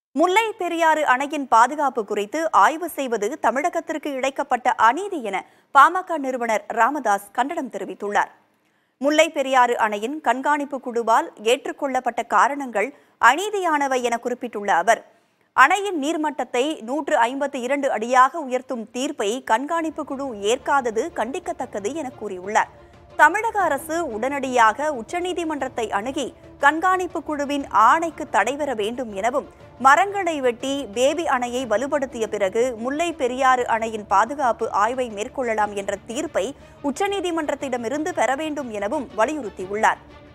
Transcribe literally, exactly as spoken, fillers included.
முல்லை பெரியாறு அணையின் பாதுகாப்பு குறித்து ஆய்வு செய்வது தமிழகத்திற்கு இழைக்கப்பட்ட அநீதி என பாமக நிறுவனர் ராமதாஸ் கண்டனம் தெரிவித்துள்ளார். முல்லை பெரியாறு அணையின் கண்காணிப்பு குழுவால் ஏற்றுக்கொள்ளப்பட்ட காரணங்கள் அநீதியானவை என குறிப்பிட்டுள்ள அவர், அணையின் நீர்மட்டத்தை நூற்று ஐம்பத்தி இரண்டு அடியாக உயர்த்தும் தீர்ப்பை கண்காணிப்பு குழு ஏற்காதது கண்டிக்கத்தக்கது என கூறியுள்ளார். தமிழக அரசு உடனடியாக உச்சநீதிமன்றத்தை அணுகி கண்காணிப்பு குழுவின் ஆணைக்கு தடை பெற வேண்டும் எனவும், மரங்களை வெட்டி பேபி அணையை வலுப்படுத்திய பிறகு முல்லை பெரியாறு அணையின் பாதுகாப்பு ஆய்வை மேற்கொள்ளலாம் என்ற தீர்ப்பை உச்சநீதிமன்றத்திடமிருந்து பெற வேண்டும் எனவும் வலியுறுத்தியுள்ளார்.